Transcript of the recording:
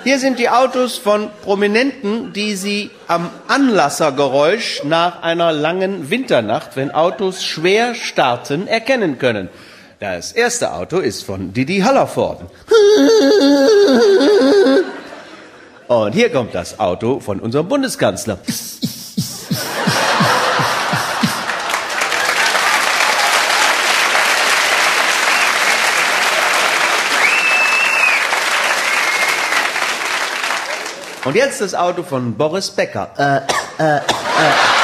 Hier sind die Autos von Prominenten, die Sie am Anlassergeräusch nach einer langen Winternacht, wenn Autos schwer starten, erkennen können. Das erste Auto ist von Didi Hallervorden. Und hier kommt das Auto von unserem Bundeskanzler. Und jetzt das Auto von Boris Becker.